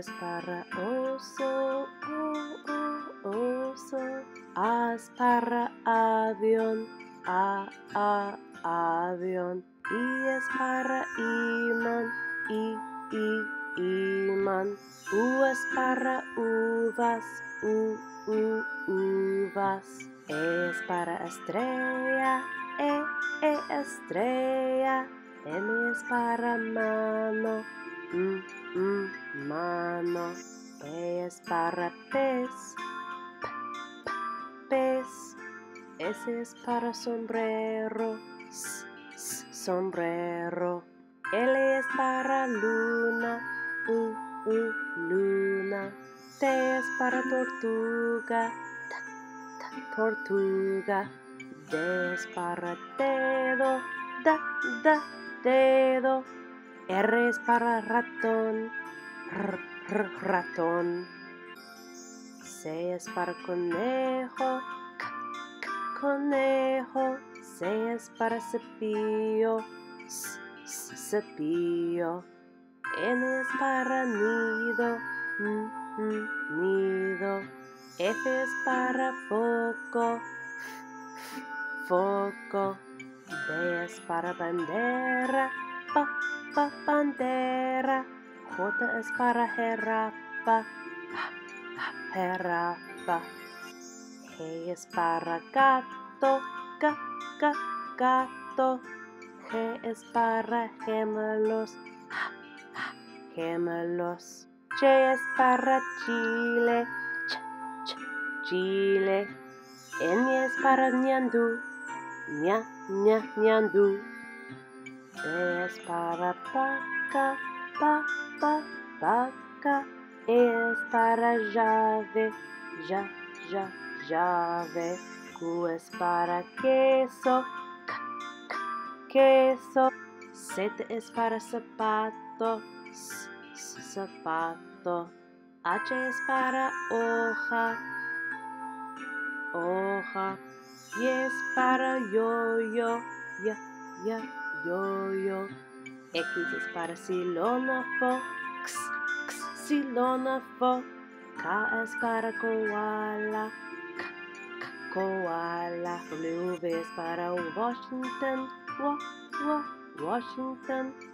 es para oso, oso. A es para avión, avión. I es para imán, imán. U es para uvas, uvas. E es para estrella, estrella. M es para mano, mano. P es para pez, pez. S es para sombrero, sombrero. L es para luna, luna. T es para tortuga, tortuga. D es para dedo, dedo. R es para ratón, ratón. C es para conejo, conejo. C es para cepillo, cepillo. N es para nido, nido. F es para foco, foco. B es para bandera, bandera. J es para jirafa, jirafa. G es para gato, gato. G es para gemelos, gemelos. Ch es para chile, chile. N es para ñandú, ñandú. P es para vaca, vaca. E es para llave, llave. Q es para queso, queso. Z es para zapato, zapato. H es para hoja, hoja. Y es para yoyo, yoyo. X es para xilógrafo, xilógrafo. K es para koala, koala. W es para Washington, Washington.